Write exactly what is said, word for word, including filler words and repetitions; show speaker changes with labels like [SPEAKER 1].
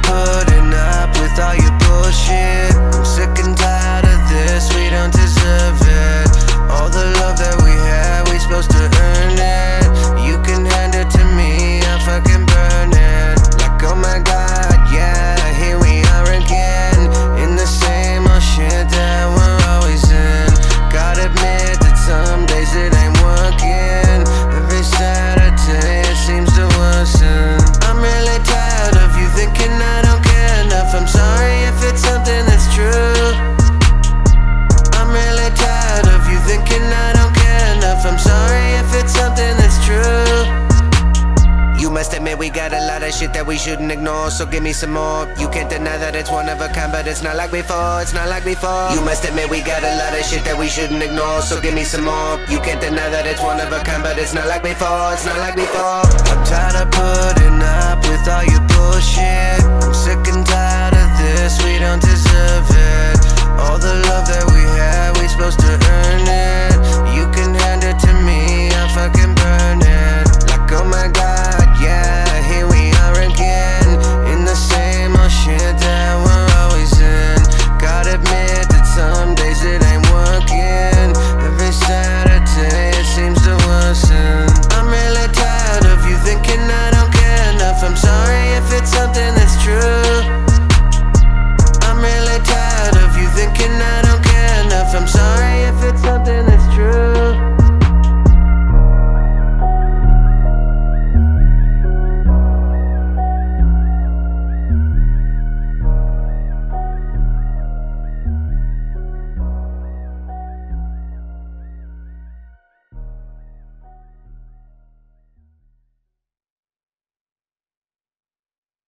[SPEAKER 1] putting up with all your bullshit. I'm sick and tired of this, we don't deserve it. All the love that we had, we supposed to earn it. You can hand it to me, I'll fucking burn it. Like oh my god, yeah, here we are again, in the same old shit that we're always in. Gotta admit that some days it ain't working. Every Saturday it seems to worsen. I'm really tired of you thinking I don't care enough. I'm sorry if it's something that's true. I'm really tired of you thinking I don't care enough. I'm sorry if it's something that's true. You must admit we got a lot of shit that we shouldn't ignore, so give me some more. You can't deny that it's one of a kind, but it's not like before, it's not like before. You must admit we got a lot of shit that we shouldn't ignore, so give me some more. You can't deny that it's one of a kind, but it's not like before, it's not like before. I'm tired of putting up with all your bullshit.